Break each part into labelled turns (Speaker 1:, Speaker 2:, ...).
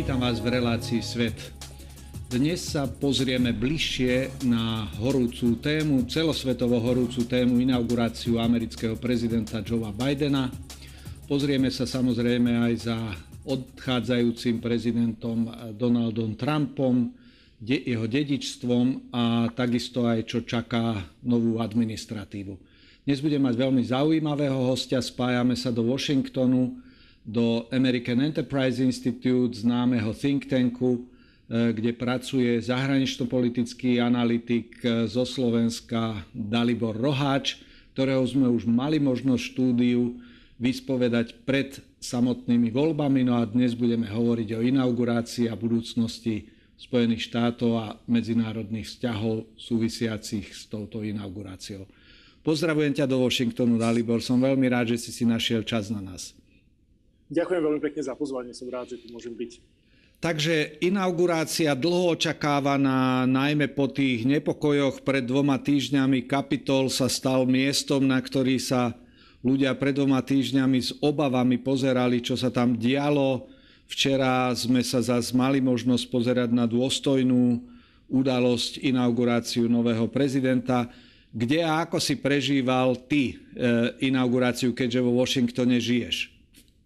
Speaker 1: Vítam vás v relácii Svet. Dnes sa pozrieme bližšie na horúcu tému, celosvetovo horúcu tému inauguráciu amerického prezidenta Joea Bidena. Pozrieme sa samozrejme aj za odchádzajúcim prezidentom Donaldom Trumpom, jeho dedičstvom a takisto aj čo čaká novú administratívu. Dnes budeme mať veľmi zaujímavého hostia, spájame sa do Washingtonu, do American Enterprise Institute, známeho think tanku, kde pracuje zahranično-politický analytik zo Slovenska Dalibor Roháč, ktorého sme už mali možnosť štúdiu vyspovedať pred samotnými voľbami. No a dnes budeme hovoriť o inaugurácii a budúcnosti Spojených štátov a medzinárodných vzťahov súvisiacich s touto inauguráciou. Pozdravujem ťa do Washingtonu, Dalibor. Som veľmi rád, že si našiel čas na nás.
Speaker 2: Ďakujem veľmi pekne za pozvanie, som rád, že tu môžem byť.
Speaker 1: Takže inaugurácia dlho očakávaná, najmä po tých nepokojoch pred 2 týždňami. Kapitol sa stal miestom, na ktorý sa ľudia pred 2 týždňami s obavami pozerali, čo sa tam dialo. Včera sme sa zase mali možnosť pozerať na dôstojnú udalosť, inauguráciu nového prezidenta. Kde a ako si prežíval ty inauguráciu, keďže vo Washingtone žiješ?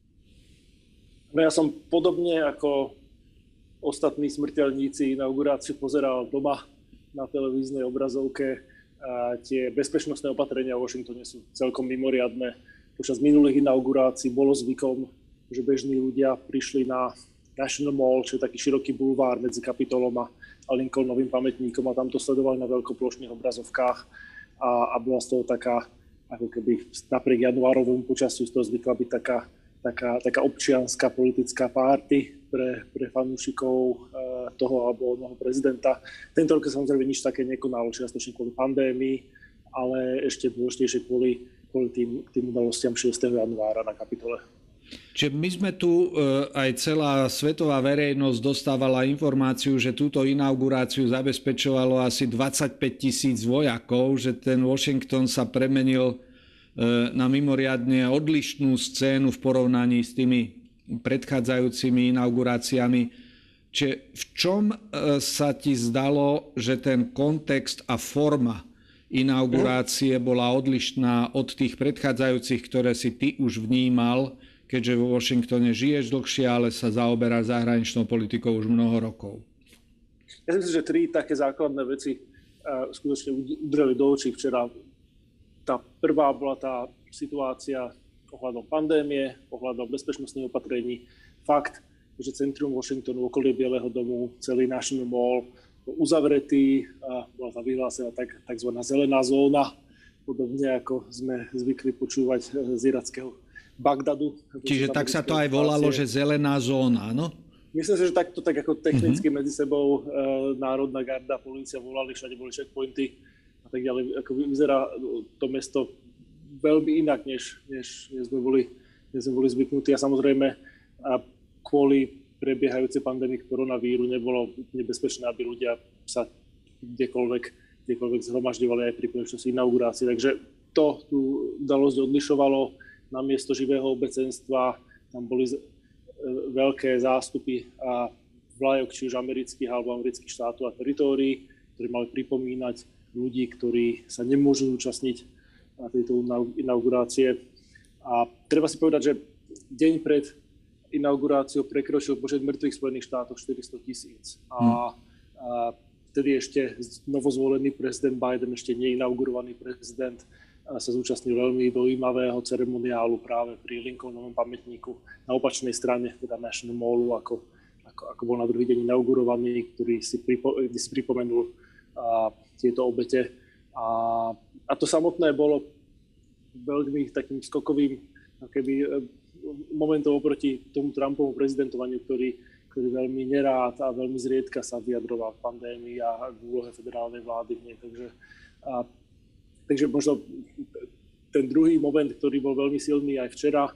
Speaker 2: No ja som podobne ako ostatní smrteľníci inauguráciu pozeral doma na televíznej obrazovke. Tie bezpečnostné opatrenia v Washingtone sú celkom mimoriadne. Počas minulých inaugurácií bolo zvykom, že bežní ľudia prišli na National Mall, čo je taký široký bulvár medzi Kapitolom a Lincolnovým pamätníkom, a tam to sledovali na veľkoplošných obrazovkách a bola z toho taká, ako keby napriek januárovému počasiu z toho zvykla byť taká občianska politická párty pre fanúšikov toho alebo onoho prezidenta. Tento rok samozrejme nič také nekonalo, čiastočne kvôli pandémii, ale ešte dôležitejšie kvôli tým udalostiam 6. januára na Kapitole.
Speaker 1: Čiže my sme tu, aj celá svetová verejnosť dostávala informáciu, že túto inauguráciu zabezpečovalo asi 25 000 vojakov, že ten Washington sa premenil na mimoriadne odlišnú scénu v porovnaní s tými predchádzajúcimi inauguráciami. Čiže v čom sa ti zdalo, že ten kontext a forma inaugurácie bola odlišná od tých predchádzajúcich, ktoré si ty už vnímal, keďže vo Washingtone žiješ dlhšie, ale sa zaoberáš zahraničnou politikou už mnoho rokov?
Speaker 2: Ja si myslím, že 3 také základné veci skutočne udreli do očí včera. Tá prvá bola tá situácia ohľadom pandémie, ohľadom bezpečnostných opatrení. Fakt, že centrum Washingtonu, okolie Bieleho domu, celý National Mall bol uzavretý, bola tam vyhlásená tzv. Zelená zóna, podobne ako sme zvykli počúvať z irackého Bagdadu.
Speaker 1: Čiže tak sa to aj volalo, že zelená zóna, áno?
Speaker 2: Myslím si, že takto tak ako technicky medzi sebou Národná garda, polícia volali, všade boli checkpointy a tak ďalej. Ako vyzerá to mesto veľmi inak, než sme boli zvyknutí. A samozrejme, kvôli prebiehajúcej pandémii koronavíru nebolo nebezpečné, aby ľudia sa kdekoľvek zhromažďovali aj pri príležitosti inaugurácie. Takže to tú udalosť odlišovalo. Namiesto živého obecenstva tam boli veľké zástupy a vlajok, či už amerických alebo amerických štátov a teritórií, ktorí mali pripomínať ľudí, ktorí sa nemôžu zúčastniť na tejto inaugurácie. A treba si povedať, že deň pred inauguráciou prekročil počet mŕtvych v Spojených štátoch 400 000. A vtedy ešte novozvolený prezident Biden, ešte neinaugurovaný prezident, sa zúčastnil veľmi dojímavého ceremoniálu práve pri Lincolnovom pamätníku na opačnej strane, teda National Mallu, ako bol na druhý deň inaugurovaný, ktorý si pripomenul tieto obete. A to samotné bolo veľmi takým skokovým momentom oproti tomu Trumpovmu prezidentovaniu, ktorý veľmi nerád a veľmi zriedka sa vyjadroval k pandémii a k úlohe federálnej vlády v nej. Takže možno ten druhý moment, ktorý bol veľmi silný aj včera,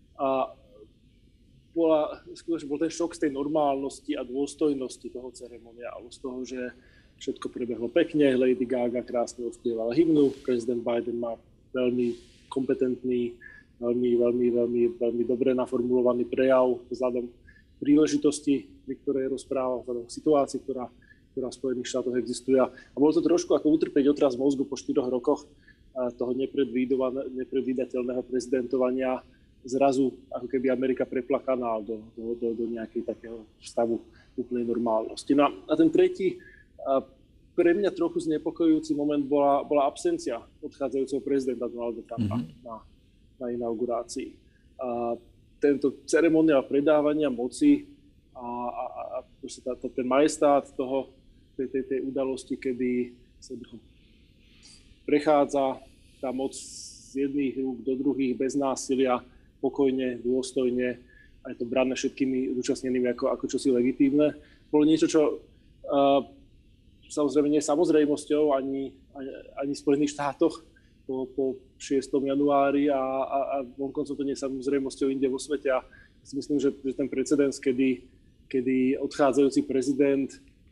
Speaker 2: bol ten šok z tej normálnosti a dôstojnosti toho ceremoniálu, z toho, že všetko prebehlo pekne, Lady Gaga krásne odspievala hymnu, prezident Biden má veľmi kompetentný, veľmi dobre naformulovaný prejav vzhľadom príležitosti pri ktorej rozprával o situácii, ktorá v Spojených štátoch existuje. A bolo to trošku ako utrpieť otraz mozgu po 4 rokoch toho nepredvídateľného prezidentovania. Zrazu ako keby Amerika prepla kanál do nejakej takého stavu úplnej normálnosti. No a ten tretí, pre mňa trochu znepokojujúci moment bola absencia odchádzajúceho prezidenta Donalda Trumpa na inaugurácii. Tento ceremoniál predávania moci a ten majestát tej udalosti, kedy sa prechádza tá moc z jedných rúk do druhých bez násilia, pokojne, dôstojne, a je to brané všetkými zúčastnenými ako čosi legitívne. Bolo niečo, čo samozrejme nie je samozrejmosťou ani v Spojených štátoch po 6. januári a vonkoncom to nie je samozrejmosťou inde vo svete. A si myslím, že ten precedens, kedy odchádzajúci prezident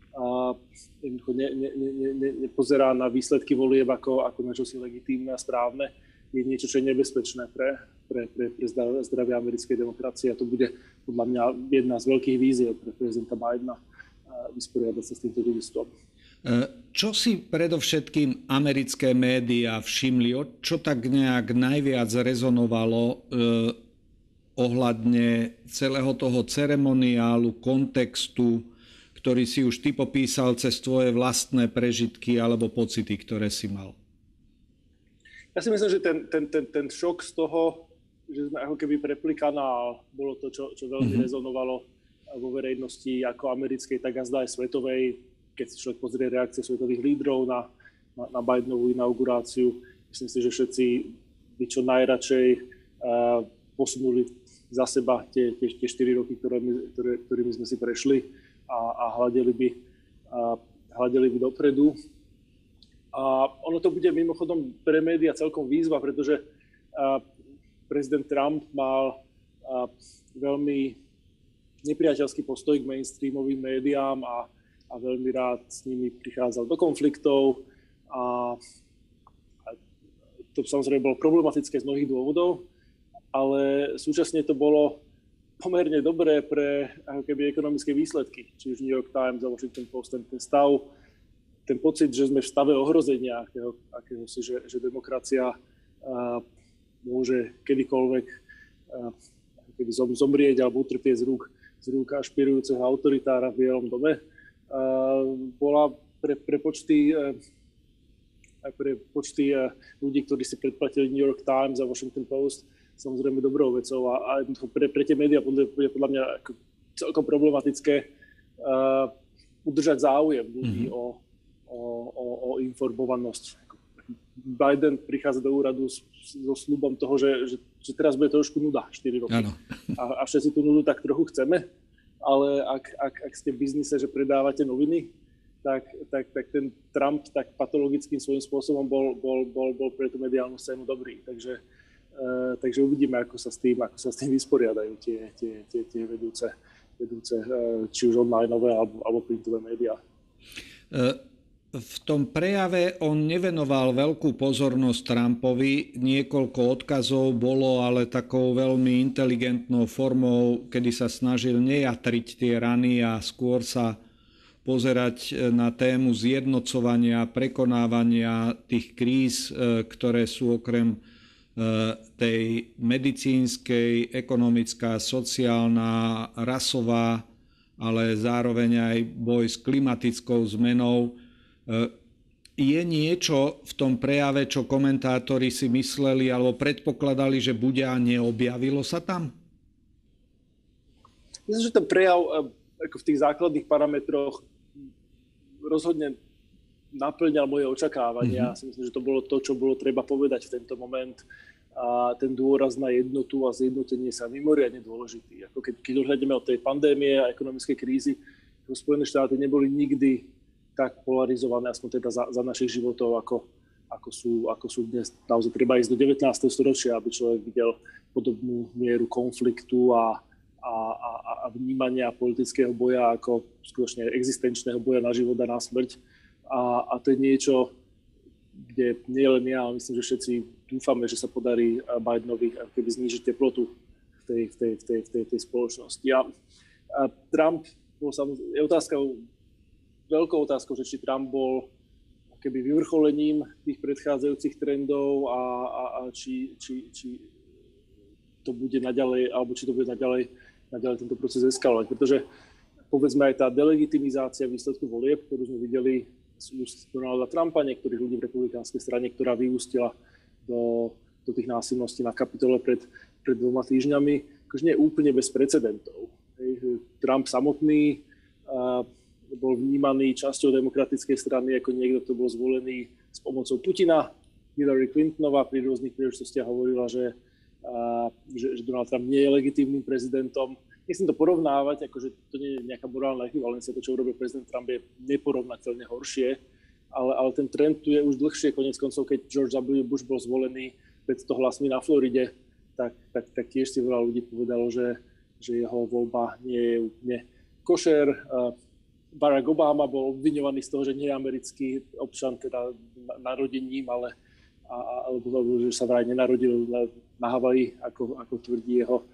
Speaker 2: nepozerá na výsledky volieb ako na čosi legitímne a správne, je niečo, čo je nebezpečné pre zdravie americkej demokracie. A to bude podľa mňa jedna z veľkých víziev pre prezidenta Bidena vysporiadať sa s týmto dedičstvom.
Speaker 1: Čo si predovšetkým americké médiá všimli, čo tak nejak najviac rezonovalo ohľadne celého toho ceremoniálu, kontextu, ktorý si už ty popísal cez tvoje vlastné prežitky alebo pocity, ktoré si mal?
Speaker 2: Ja si myslím, že ten šok z toho, že sme ako keby prepli kanál, bolo to, čo veľmi rezonovalo vo verejnosti ako americkej, tak a zdá aj svetovej. Keď si človek pozrie reakcie svetových lídrov na Bidenovú inauguráciu, myslím si, že všetci by čo najradšej posunuli za seba tie 4 roky, ktorými sme si prešli a hľadeli by dopredu. A ono to bude mimochodom pre médiá celkom výzva, pretože prezident Trump mal veľmi nepriateľský postoj k mainstreamovým médiám a veľmi rád s nimi prichádzal do konfliktov. A to samozrejme bolo problematické z mnohých dôvodov, ale súčasne to bolo pomerne dobré pre ako keby ekonomické výsledky. Či už New York Times a Washington Post, ten pocit, že sme v stave ohrozenia, akéhosi, že demokracia môže kedykoľvek keby zomrieť alebo utrpieť z rúk ašpirujúceho autoritára v Bielom dome, bola pre počty ľudí, ktorí si predplatili New York Times a Washington Post, samozrejme dobrou vecou a pre tie médiá bude podľa mňa celkom problematické udržať záujem ľudí o informovanosť. Biden prichádza do úradu so sľubom toho, že teraz bude trošku nuda 4 roky. A všetci tú nudu tak trochu chceme, ale ak ste v biznise, že predávate noviny, tak ten Trump tak patologickým svojím spôsobom bol pre tú mediálnu scénu dobrý. Takže uvidíme, ako sa s tým vysporiadajú tie vedúce či už onlineové alebo printové médiá.
Speaker 1: V tom prejave on nevenoval veľkú pozornosť Trumpovi. Niekoľko odkazov bolo ale takou veľmi inteligentnou formou, kedy sa snažil nejatriť tie rany a skôr sa pozerať na tému zjednocovania, prekonávania tých kríz, ktoré sú okrem tej medicínskej, ekonomická, sociálna, rasová, ale zároveň aj boj s klimatickou zmenou. Je niečo v tom prejave, čo komentátori si mysleli alebo predpokladali, že bude a neobjavilo sa tam?
Speaker 2: Myslím, že ten prejav ako v tých základných parametroch rozhodne naplňal moje očakávania. Myslím, že to bolo to, čo bolo treba povedať v tento moment. A ten dôraz na jednotu a zjednotenie sa mimoriadne dôležitý. Ako keď odhľadneme od tej pandémie a ekonomickej krízy, Spojené štáty neboli nikdy tak polarizované, aspoň teda za našich životov, ako sú dnes. Naozaj treba ísť do 19. storočia, aby človek videl podobnú mieru konfliktu a vnímania politického boja ako skutočne existenčného boja na život a na smrť. A to je niečo, kde nie len ja, ale myslím, že všetci dúfame, že sa podarí Bidenovi znížiť teplotu v tej spoločnosti. A Trump je veľkou otázkou, že či Trump bol keby vyvrcholením tých predchádzajúcich trendov a či to bude naďalej, alebo či to bude naďalej tento proces eskalovať. Pretože povedzme aj tá delegitimizácia výsledku volieb, ktorú sme videli z úst Donalda Trumpa, niektorých ľudí v republikánskej strane, ktorá vyústila do tých násilností na Kapitole pred 2 týždňami, akože nie je úplne bez precedentov. Trump samotný bol vnímaný časťou demokratickej strany ako niekto, kto bol zvolený s pomocou Putina. Hillary Clintonová pri rôznych príležitostiach hovorila, že Donald Trump nie je legitímnym prezidentom. Nechcem to porovnávať, akože to nie je nejaká morálna ekvivalencia, to, čo urobil prezident Trump, je neporovnateľne horšie, ale ten trend tu je už dlhšie, konec koncov, keď George W. Bush bol zvolený 500 hlasmi na Floride, tak tiež si veľa ľudí povedalo, že jeho voľba nie je úplne košer. Barack Obama bol obviňovaný z toho, že nie je americký občan, teda narodením, alebo že sa vraj nenarodil na Havaji, ako tvrdí jeho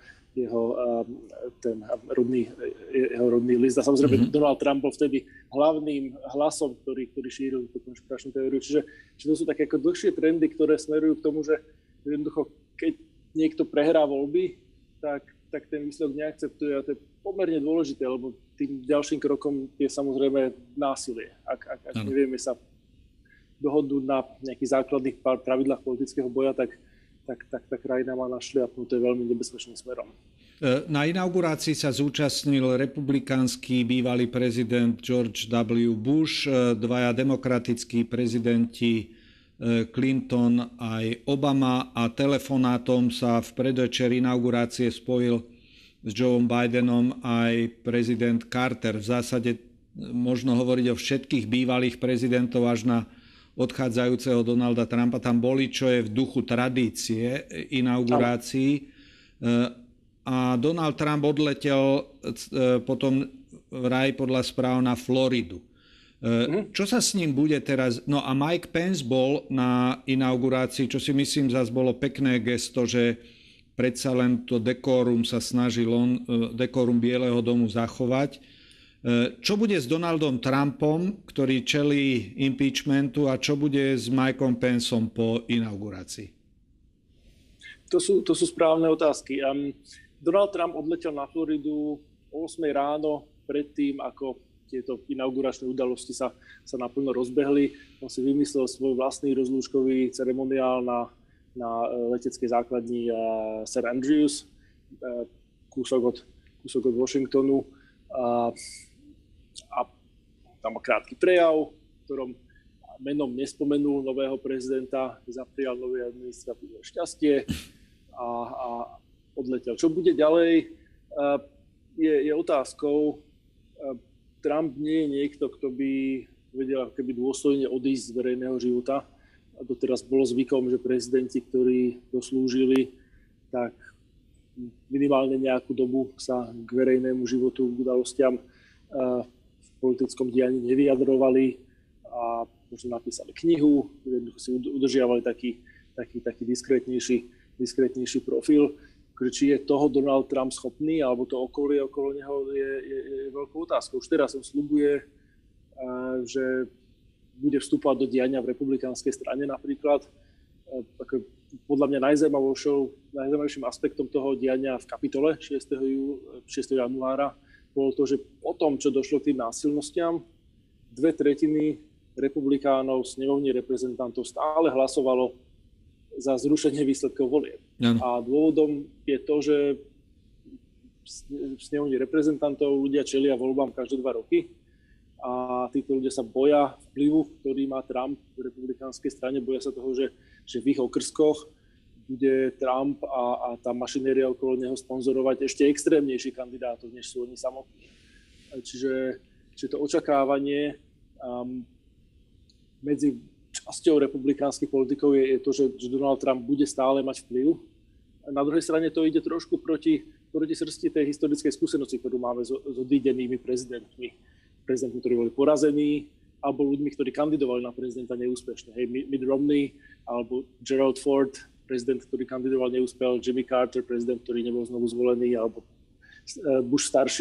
Speaker 2: rodný list. A samozrejme Donald Trump bol vtedy hlavným hlasom, ktorý šíril tú konšpiračnú teóriu. Čiže to sú také ako dlhšie trendy, ktoré smerujú k tomu, že jednoducho, keď niekto prehrá voľby, tak ten výsledok neakceptuje, a to je pomerne dôležité, lebo tým ďalším krokom je samozrejme násilie. Ak nevieme sa dohodnúť na nejakých základných pravidlách politického boja, tak tá krajina má našliapnuté veľmi nebezpečným smerom.
Speaker 1: Na inaugurácii sa zúčastnil republikánsky bývalý prezident George W. Bush, 2 demokratickí prezidenti Clinton aj Obama, a telefonátom sa v predvečer inaugurácie spojil s Joeom Bidenom aj prezident Carter. V zásade možno hovoriť o všetkých bývalých prezidentov až na odchádzajúceho Donalda Trumpa. Tam boli, čo je v duchu tradície inaugurácií. A Donald Trump odletel potom vraj podľa správ na Floridu. Čo sa s ním bude teraz? No a Mike Pence bol na inaugurácii, čo si myslím zase bolo pekné gesto, že predsa len to dekórum sa snažil dekórum Bieleho domu zachovať. Čo bude s Donaldom Trumpom, ktorý čelí impeachmentu, a čo bude s Mikeom Penceom po inaugurácii?
Speaker 2: To sú správne otázky. Donald Trump odletel na Floridu o 8 ráno, predtým, ako tieto inauguračné udalosti sa naplno rozbehli. On si vymyslel svoj vlastný rozlúčkový ceremoniál na leteckej základni St. Andrews, kúsok od Washingtonu. A tam má krátky prejav, v ktorom menom nespomenul nového prezidenta, zaprial novej administratíve šťastie a odletel. Čo bude ďalej, je otázkou. Trump nie je niekto, kto by vedel keby dôstojne odísť z verejného života. A doteraz bolo zvykom, že prezidenti, ktorí doslúžili, tak minimálne nejakú dobu sa k verejnému životu, k udalostiam v politickom dianí nevyjadrovali a možno napísali knihu, jednoducho si udržiavali taký diskrétnejší profil. Či je toho Donald Trump schopný, alebo to okolie okolo neho je veľkou otázkou. Už teraz on sľubuje, že bude vstúpať do diania v republikánskej strane napríklad. Podľa mňa najzaujímavejším aspektom toho diania v Kapitole 6. januára bolo to, že po tom, čo došlo k tým násilnostiam, 2/3 republikánov v snemovni reprezentantov stále hlasovalo za zrušenie výsledkov volieb. A dôvodom je to, že v snemovni reprezentantov ľudia čelia voľbám každé 2 roky a títo ľudia sa boja vplyvu, ktorý má Trump v republikánskej strane, boja sa toho, že v ich okrskoch bude Trump a tá mašinéria okolo neho sponzorovať ešte extrémnejší kandidátov, než sú oni samotní. Čiže to očakávanie medzi časťou republikánskych politikov je to, že Donald Trump bude stále mať vplyv. Na druhej strane to ide trošku proti srsti tej historickej skúsenosti, ktorú máme s odídenými prezidentmi, ktorí boli porazení, alebo ľuďmi, ktorí kandidovali na prezidenta neúspešne. Mitt Romney alebo Gerald Ford, prezident, ktorý kandidoval neúspel, Jimmy Carter, prezident, ktorý nebol znovu zvolený, alebo Bush starší.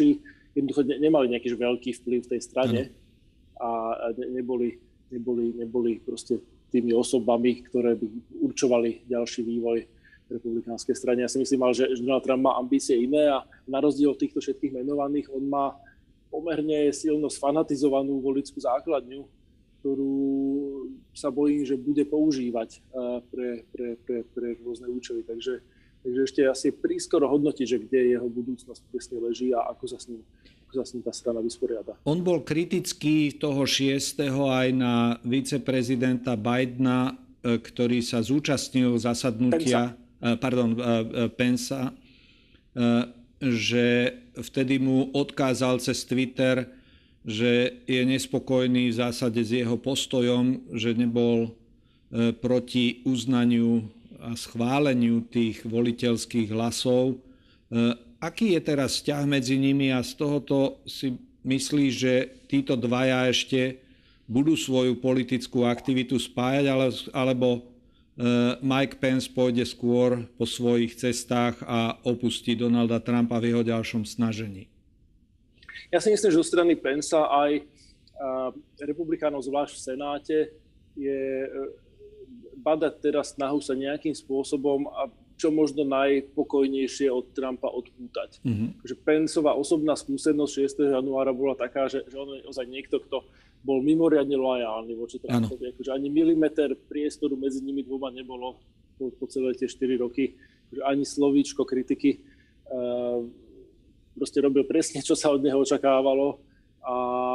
Speaker 2: jednoducho nemali nejaký veľký vplyv v tej strane a neboli proste tými osobami, ktoré by určovali ďalší vývoj republikánskej strane. Ja si myslím, že Donald Trump má ambície iné a na rozdiel od týchto všetkých menovaných, on má pomerne silno sfanatizovanú voličskú základňu, ktorú sa bojím, že bude používať pre rôzne účely. Takže ešte asi prískoro hodnotiť, že kde jeho budúcnosť presne leží a ako sa s ním tá strana vysporiada.
Speaker 1: On bol kritický toho 6. aj na viceprezidenta Bidena, ktorý sa zúčastnil zasadnutia Pensa, že vtedy mu odkázal cez Twitter, že je nespokojný v zásade s jeho postojom, že nebol proti uznaniu a schváleniu tých voliteľských hlasov. Aký je teraz vzťah medzi nimi a z tohoto si myslí, že títo dvaja ešte budú svoju politickú aktivitu spájať, alebo Mike Pence pôjde skôr po svojich cestách a opustí Donalda Trumpa v jeho ďalšom snažení?
Speaker 2: Ja si myslím, že zo strany Pensa aj republikánov, zvlášť v Senáte, je badať teraz snahu sa nejakým spôsobom a čo možno najpokojnejšie od Trumpa odpútať. Takže Penceová osobná skúsenosť 6. januára bola taká, že on je ozaj niekto, kto bol mimoriadne loajálny voči Trumpovi. Akože ani milimeter priestoru medzi nimi dvoma nebolo po celé tie 4 roky. Že ani slovíčko kritiky. Proste robil presne, čo sa od neho očakávalo. A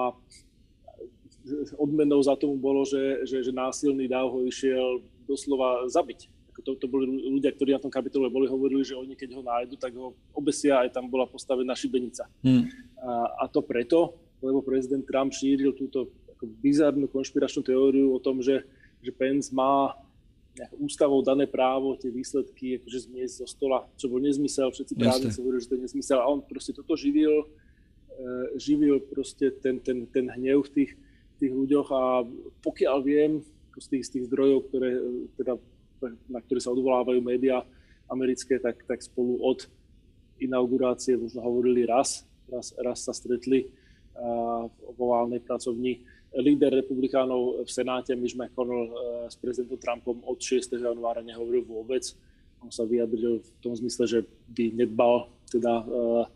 Speaker 2: odmenou za tomu bolo, že násilný dáv ho išiel doslova zabiť. To boli ľudia, ktorí na tom Kapitole boli, hovorili, že oni keď ho nájdu, tak ho obesia, aj tam bola postavená šibenica. A to preto, lebo prezident Trump šíril túto bizarnú konšpiračnú teóriu o tom, že Pence má ústavou dané právo tie výsledky akože zmiesť zo stola, čo bol nezmysel, všetci právnici hovorili, že to je nezmysel a on proste toto živil proste ten hnev v tých ľuďoch a pokiaľ viem z tých zdrojov, na ktoré sa odvolávajú médiá americké, tak spolu od inaugurácie možno hovorili raz sa stretli vo oválnej pracovni. Líder republikánov v Senáte Mitch McConnell s prezidentom Trumpom od 6. januára nehovoril vôbec. On sa vyjadril v tom zmysle, že by nedbal teda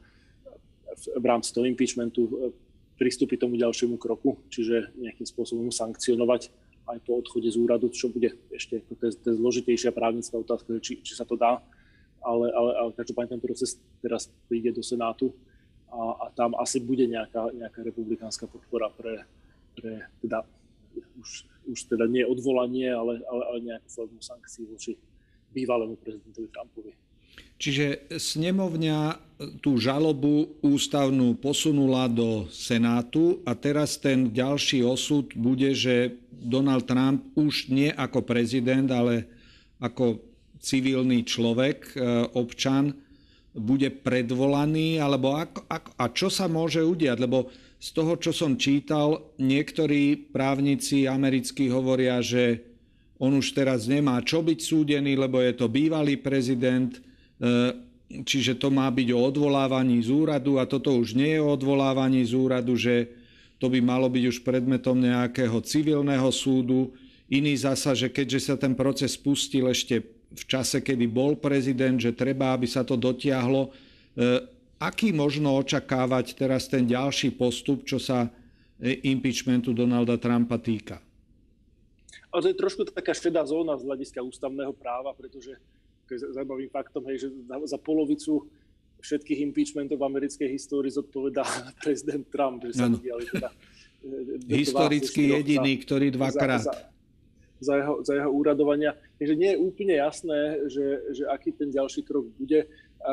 Speaker 2: v rámci toho impeachmentu pristúpiť tomu ďalšiemu kroku, čiže nejakým spôsobom sankcionovať aj po odchode z úradu, čo bude ešte to je zložitejšia právnická otázka, či sa to dá, ale každopádne ten proces teraz príde do Senátu a tam asi bude nejaká republikánska podpora pre teda už teda nie odvolanie, ale nejakú formu sankcií voči bývalému prezidentovi Trumpovi.
Speaker 1: Čiže snemovňa tú žalobu ústavnú posunula do Senátu a teraz ten ďalší osud bude, že Donald Trump už nie ako prezident, ale ako civilný človek, občan, bude predvolaný, alebo a čo sa môže udiať? Lebo z toho, čo som čítal, niektorí právnici americkí hovoria, že on už teraz nemá čo byť súdený, lebo je to bývalý prezident, čiže to má byť o odvolávaní z úradu a toto už nie je o odvolávaní z úradu, že to by malo byť už predmetom nejakého civilného súdu. Iný zasa, že keďže sa ten proces spustil ešte v čase, kedy bol prezident, že treba, aby sa to dotiahlo. Aký možno očakávať teraz ten ďalší postup, čo sa impeachmentu Donalda Trumpa týka?
Speaker 2: Ale to je trošku taká šedá zóna z hľadiska ústavného práva, pretože zaujímavým faktom je, že za polovicu všetkých impeachmentov v americkej histórii zodpovedá prezident Trump. Že sa diali teda
Speaker 1: historicky jediný, ktorý dvakrát.
Speaker 2: Za jeho úradovania. Takže nie je úplne jasné, že aký ten ďalší krok bude.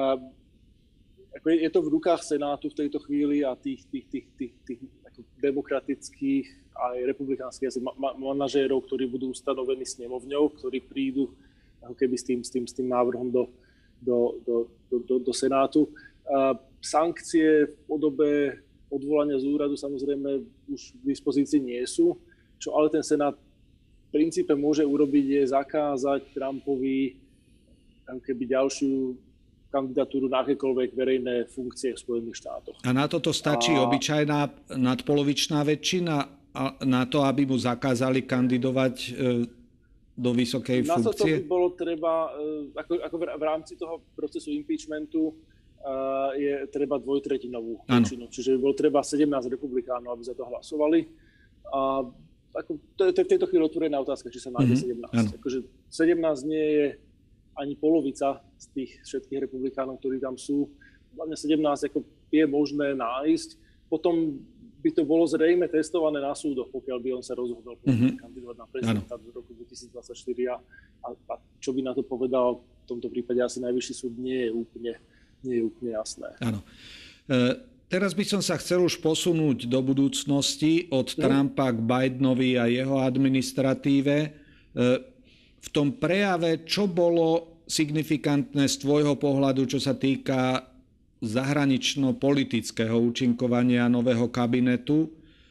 Speaker 2: Je to v rukách Senátu v tejto chvíli a tých demokratických aj republikánskych manažérov, ktorí budú ustanovení snemovňou, ktorí prídu ako keby s tým návrhom do Senátu. Sankcie v podobe odvolania z úradu samozrejme už v dispozícii nie sú, čo ale ten Senát v princípe môže urobiť je zakázať Trumpovi ako keby ďalšiu kandidatúru na akékoľvek verejné funkcie v Spojených štátoch.
Speaker 1: A na toto stačí obyčajná nadpolovičná väčšina na to, aby mu zakázali kandidovať do vysokej funkcie?
Speaker 2: Na to by bolo treba, ako v rámci toho procesu impeachmentu, je treba dvojtretinovú väčšinu. Čiže by bolo treba 17 republikánov, aby za to hlasovali. A to je v tejto chvíli otvorená otázka, či sa nájde 17. Akože 17 nie je ani polovica z tých všetkých republikánov, ktorí tam sú. Hlavne 17 ako je možné nájsť. Potom by to bolo zrejme testované na súdoch, pokiaľ by on sa rozhodol kandidovať na prezidenta v roku 2024. A čo by na to povedal, v tomto prípade asi najvyšší súd nie je úplne jasné.
Speaker 1: Áno. Teraz by som sa chcel už posunúť do budúcnosti od Trumpa k Bidenovi a jeho administratíve. V tom prejave, čo bolo signifikantné z tvojho pohľadu, čo sa týka zahranično-politického účinkovania nového kabinetu,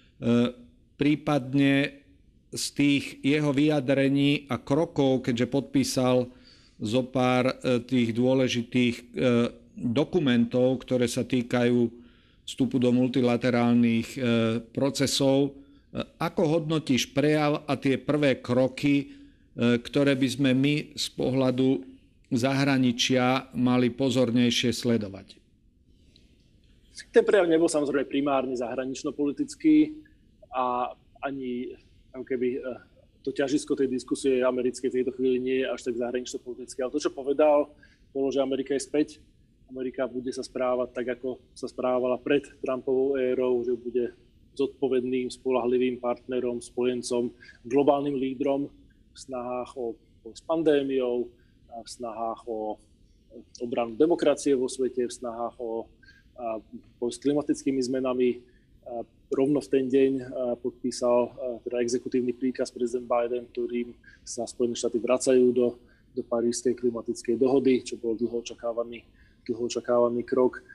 Speaker 1: prípadne z tých jeho vyjadrení a krokov, keďže podpísal zo pár tých dôležitých dokumentov, ktoré sa týkajú vstupu do multilaterálnych procesov. Ako hodnotíš prejav a tie prvé kroky, ktoré by sme my z pohľadu zahraničia mali pozornejšie sledovať?
Speaker 2: Ten prejav nebol samozrejme primárne zahranično-politický a ani ako keby to ťažisko tej diskusie americkej v tejto chvíli nie je až tak zahranično-politické. Ale to, čo povedal, bolo, že Amerika je späť. Amerika bude sa správať tak, ako sa správala pred Trumpovou érou, že bude zodpovedným, spoľahlivým partnerom, spojencom, globálnym lídrom v snahách o s pandémiou, v snahách o obranu demokracie vo svete, v snahách o s klimatickými zmenami. Rovno v ten deň podpísal teda exekutívny príkaz prezident Biden, ktorým sa Spojené štáty vracajú do Parížskej klimatickej dohody, čo bol dlho očakávaný krok.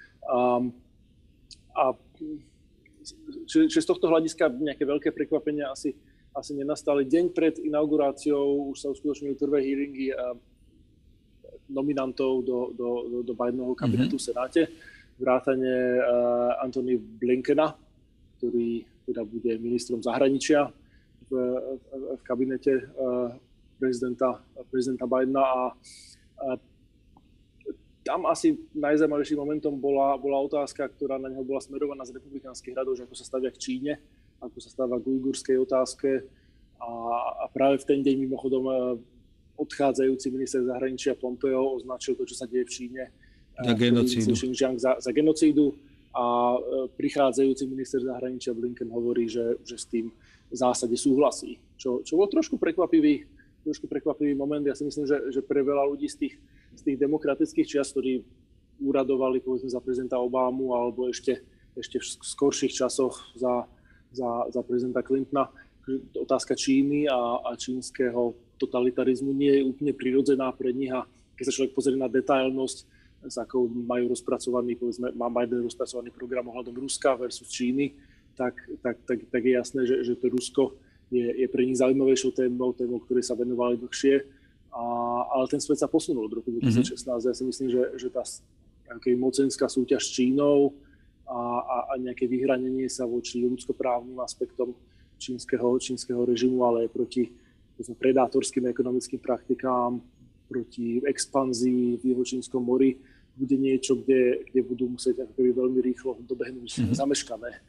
Speaker 2: Čiže z tohto hľadiska nejaké veľké prekvapenia asi nenastali. Deň pred inauguráciou už sa uskutočnili prvé hearingy nominantov do Bidenovho kabinetu v Senáte, vrátane Antony Blinkena, ktorý teda bude ministrom zahraničia v kabinete prezidenta Bidena. A tam asi najzaujímavejším momentom bola otázka, ktorá na neho bola smerovaná z republikánskych radov, že ako sa stavia k Číne, ako sa stavia k ujgurskej otázke. A práve v ten deň mimochodom odchádzajúci minister zahraničia Pompeo označil to, čo sa deje v Číne, za genocídu. A prichádzajúci minister zahraničia Blinken hovorí, že s tým v zásade súhlasí. Čo bol trošku prekvapivý moment. Ja si myslím, že pre veľa ľudí z tých demokratických čias, ktorí úradovali povedzme za prezidenta Obamu alebo ešte v skorších časoch za prezidenta Clintona, otázka Číny a čínskeho totalitarizmu nie je úplne prirodzená pre nich. A keď sa človek pozrie na detailnosť, s akou majú rozpracovaný, povedzme, má Biden rozpracovaný program ohľadom Ruska versus Číny, tak je jasné, že to Rusko je pre nich zaujímavejšou témou, ktorej sa venovali dlhšie. Ale ten svet sa posunul od roku 2016. Ja si myslím, že tá mocenská súťaž s Čínou a nejaké vyhranenie sa voči ľudskoprávnym aspektom čínskeho režimu, ale aj proti predátorským ekonomickým praktikám, proti expanzii v Juhočínskom mori, bude niečo, kde budú musieť akoby veľmi rýchlo dobehnúť zameškané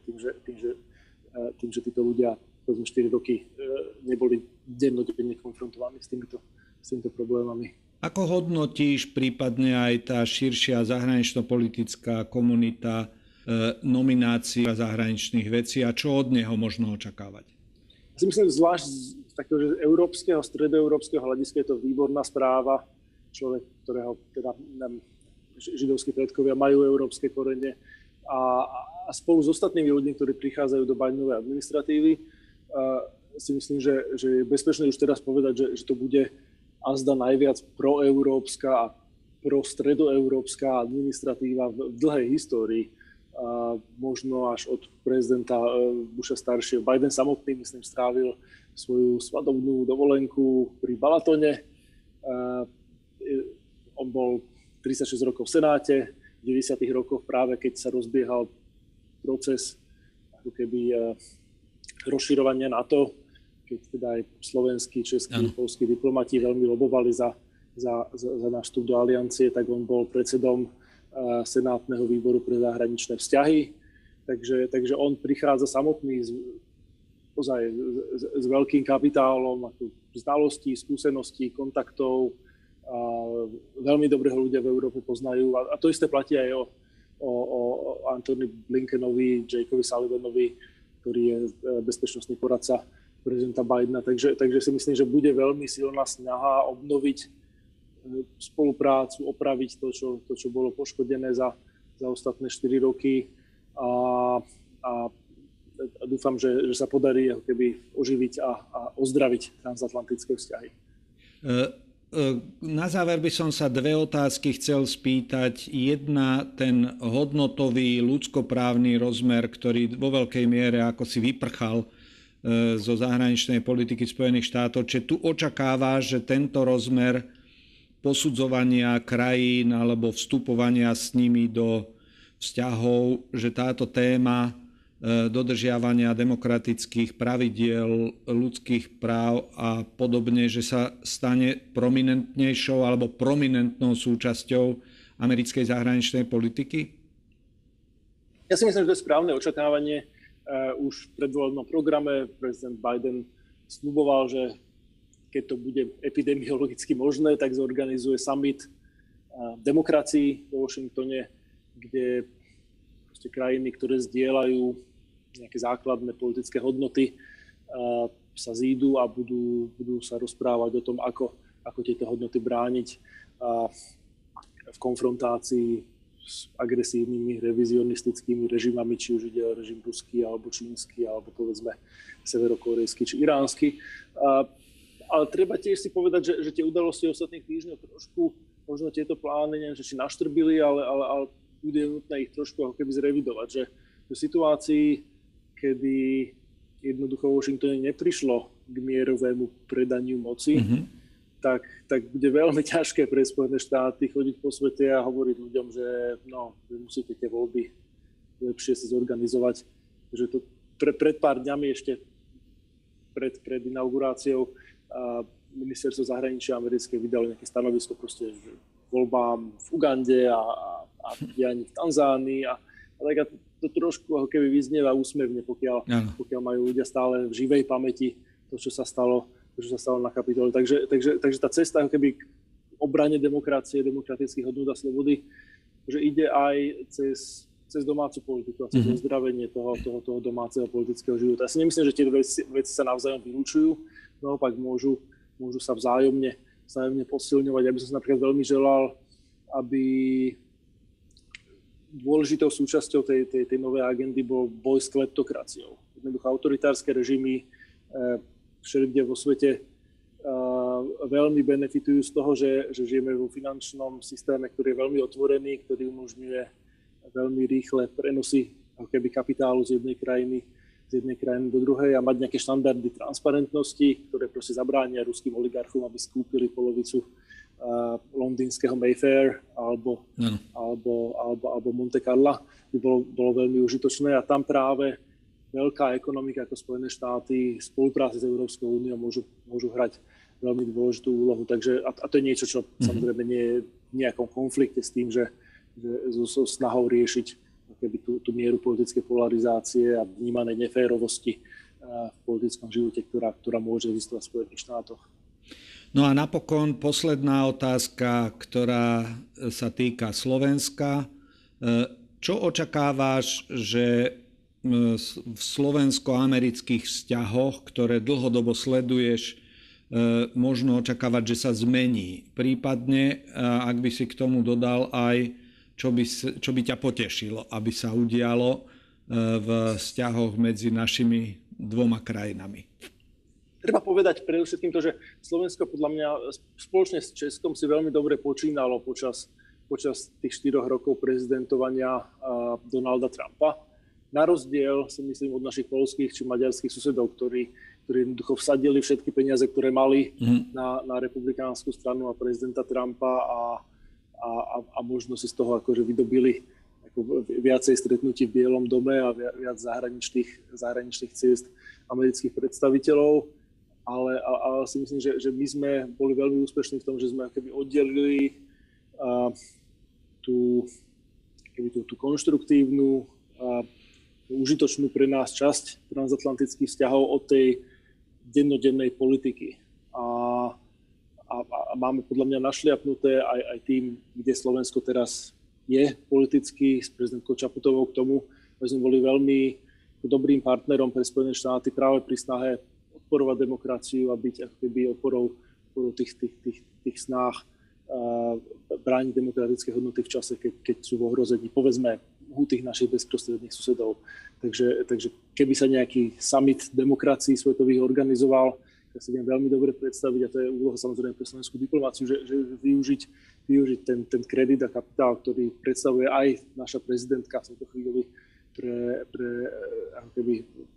Speaker 2: tým, že títo ľudia 4 roky neboli dennodenne konfrontovaní s týmito problémami.
Speaker 1: Ako hodnotíš prípadne aj tá širšia zahranično-politická komunita nominácií zahraničných vecí a čo od neho možno očakávať?
Speaker 2: Ja si myslím, zvlášť z takého európskeho, stredoeurópskeho hľadiska je to výborná správa. Človek, ktorého teda židovskí predkovia majú európske korene a spolu s ostatnými ľuďmi, ktorí prichádzajú do Bidenovej administratívy, si myslím, že je bezpečné už teraz povedať, že to bude azda najviac proeurópska a prostredoeurópska administratíva v dlhej histórii. Možno až od prezidenta Busha staršieho. Biden samotný, myslím, strávil svoju svadobnú dovolenku pri Balatone. On bol 36 rokov v Senáte, v 90. rokoch práve keď sa rozbiehal proces ako keby rozširovania NATO, keď teda aj slovenskí, českí, poľskí diplomati veľmi lobovali za náš vstup do aliancie, tak on bol predsedom Senátneho výboru pre zahraničné vzťahy. Takže on prichádza samotný s veľkým kapitálom znalostí, skúseností, kontaktov. Veľmi dobre ho ľudia v Európe poznajú. A to isté platí aj o Antony Blinkenovi, Jakeovi Sullivanovi, ktorý je bezpečnostný poradca prezidenta Bidena. Takže si myslím, že bude veľmi silná snaha obnoviť spoluprácu, opraviť to, čo bolo poškodené za ostatné 4 roky. A dúfam, že sa podarí ako keby oživiť a ozdraviť transatlantické vzťahy.
Speaker 1: Na záver by som sa 2 otázky chcel spýtať. Jedna, ten hodnotový, ľudskoprávny rozmer, ktorý vo veľkej miere ako si vyprchal zo zahraničnej politiky Spojených štátov. Či tu očakáva, že tento rozmer posudzovania krajín alebo vstupovania s nimi do vzťahov, že táto téma dodržiavania demokratických pravidiel, ľudských práv a podobne, že sa stane prominentnejšou alebo prominentnou súčasťou americkej zahraničnej politiky?
Speaker 2: Ja si myslím, že to je správne očakávanie. Už v predvolebnom programe prezident Biden sľuboval, že keď to bude epidemiologicky možné, tak zorganizuje summit demokracií vo Washingtone, kde krajiny, ktoré zdieľajú nejaké základné politické hodnoty, sa zídu a budú sa rozprávať o tom, ako tieto hodnoty brániť v konfrontácii s agresívnymi revizionistickými režimami, či už ide o režim ruský, alebo čínsky, alebo povedzme severokorejský, či iránsky. Ale treba tiež si povedať, že tie udalosti ostatných týždňov trošku možno tieto plány, neviem, či naštrbili, ale bude nutné ich trošku ako keby zrevidovať, že v situácii, kedy jednoducho v Washingtone neprišlo k mierovému predaniu moci, tak bude veľmi ťažké pre Spojené štáty chodiť po svete a hovoriť ľuďom, že vy musíte tie voľby lepšie si zorganizovať. Že to pred pár dňami ešte pred inauguráciou ministerstvo zahraničia americké vydalo nejaké stanovisko proste, že voľbám v Ugande a dianí v Tanzánii a tak to trošku ako keby vyznieva úsmevne, pokiaľ majú ľudia stále v živej pamäti to, čo sa stalo na Kapitole. Takže tá cesta ako keby k obrane demokracie, demokratických hodnôt a slobody, že ide aj cez domácu politiku a cez ozdravenie toho domáceho politického života. Ja si nemyslím, že tie veci sa navzájom vylúčujú, naopak môžu sa vzájomne posilňovať. Ja by som si napríklad veľmi želal, aby dôležitou súčasťou tej novej agendy bol boj s kleptokraciou. Jednoducho autoritárske režimy všelikde vo svete veľmi benefitujú z toho, že žijeme vo finančnom systéme, ktorý je veľmi otvorený, ktorý umožňuje veľmi rýchle prenosy ako keby kapitálu z jednej krajiny do druhej a mať nejaké štandardy transparentnosti, ktoré proste zabránia ruským oligarchom, aby skúpili polovicu londýnskeho Mayfair alebo Monte Carla, by bolo veľmi užitočné a tam práve veľká ekonomika ako Spojené štáty v spolupráci s Európskou úniou môžu hrať veľmi dôležitú úlohu. Takže, a to je niečo, čo samozrejme nie je v nejakom konflikte s tým, že so snahou riešiť keby tú mieru politickej polarizácie a vnímanej neférovosti v politickom živote, ktorá môže existovať v Spojených štátoch.
Speaker 1: No a napokon posledná otázka, ktorá sa týka Slovenska. Čo očakávaš, že v slovensko-amerických vzťahoch, ktoré dlhodobo sleduješ, možno očakávať, že sa zmení? Prípadne, ak by si k tomu dodal aj, čo by ťa potešilo, aby sa udialo v vzťahoch medzi našimi dvoma krajinami?
Speaker 2: Treba povedať predovšetkým to, že Slovensko podľa mňa spoločne s Českom si veľmi dobre počínalo počas tých 4 rokov prezidentovania Donalda Trumpa. Na rozdiel, si myslím, od našich poľských či maďarských susedov, ktorí jednoducho vsadili všetky peniaze, ktoré mali na republikánsku stranu a prezidenta Trumpa a a možno si z toho akože vydobili ako viacej stretnutí v Bielom dome a viac zahraničných ciest amerických predstaviteľov. Ale si myslím, že my sme boli veľmi úspešní v tom, že sme akoby oddelili tú konštruktívnu, užitočnú pre nás časť transatlantických vzťahov od tej dennodennej politiky. A máme podľa mňa našliapnuté aj tým, kde Slovensko teraz je politicky, s prezidentkou Čaputovou k tomu, že sme boli veľmi dobrým partnerom pre Spojené štáty práve pri snahe podporovať demokraciu a byť ako keby oporou tých snách brániť demokratické hodnoty v čase, keď sú v ohrození, povedzme, u tých našich bezprostredných susedov. Takže keby sa nejaký summit demokracií svetových organizoval, tak si viem veľmi dobre predstaviť, a to je úloha samozrejme pre slovenskú diplomáciu, že využiť ten kredit a kapitál, ktorý predstavuje aj naša prezidentka v tejto chvíli pre ako keby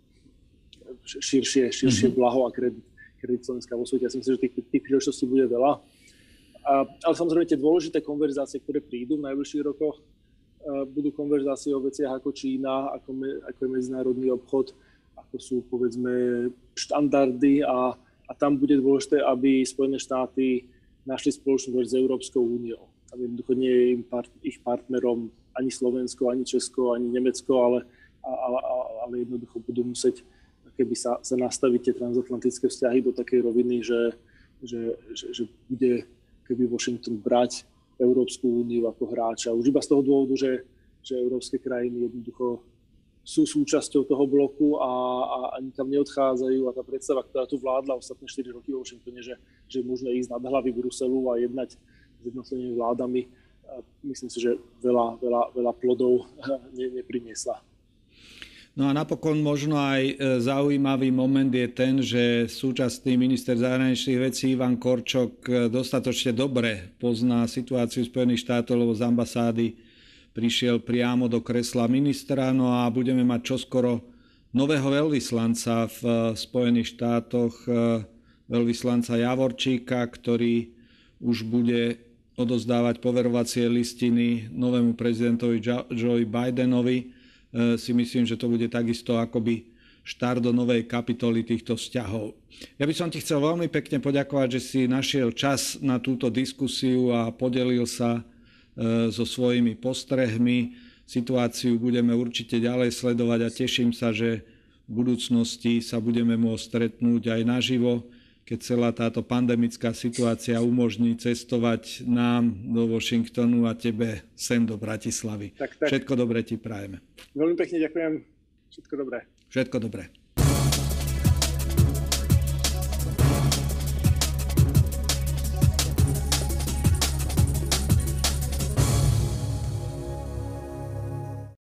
Speaker 2: širšie blaho a kredit Slovenska vo svete. Ja si myslím, že tých príležitostí bude veľa. Ale samozrejme tie dôležité konverzácie, ktoré prídu v najbližších rokoch, budú konverzácie o veciach ako Čína, ako je medzinárodný obchod, ako sú povedzme štandardy a tam bude dôležité, aby Spojené štáty našli spoločnú veď s Európskou úniou. Aby jednoducho nie je ich partnerom ani Slovensko, ani Česko, ani Nemecko, ale jednoducho budú musieť keby sa nastaviť tie transatlantické vzťahy do takej roviny, že bude keby Washington brať Európsku úniu ako hráča. Už iba z toho dôvodu, že európske krajiny jednoducho sú súčasťou toho bloku a nikam neodchádzajú. A tá predstava, ktorá tu vládla ostatné 4 roky vo Washingtone, že je možné ísť nad hlavy Bruselu a jednať s jednotlivými vládami, myslím si, že veľa plodov nepriniesla.
Speaker 1: No a napokon možno aj zaujímavý moment je ten, že súčasný minister zahraničných vecí Ivan Korčok dostatočne dobre pozná situáciu Spojených štátov, lebo z ambasády prišiel priamo do kresla ministra. No a budeme mať čoskoro nového veľvyslanca v Spojených štátoch, veľvyslanca Javorčíka, ktorý už bude odozdávať poverovacie listiny novému prezidentovi Joe Bidenovi. Si myslím, že to bude takisto akoby štart do novej kapitoly týchto vzťahov. Ja by som ti chcel veľmi pekne poďakovať, že si našiel čas na túto diskusiu a podelil sa so svojimi postrehmi. Situáciu budeme určite ďalej sledovať a teším sa, že v budúcnosti sa budeme môcť stretnúť aj naživo, keď celá táto pandemická situácia umožní cestovať nám do Washingtonu a tebe sem do Bratislavy. Tak. Všetko dobré ti prajeme.
Speaker 2: Veľmi pekne ďakujem. Všetko dobré.
Speaker 1: Všetko dobré.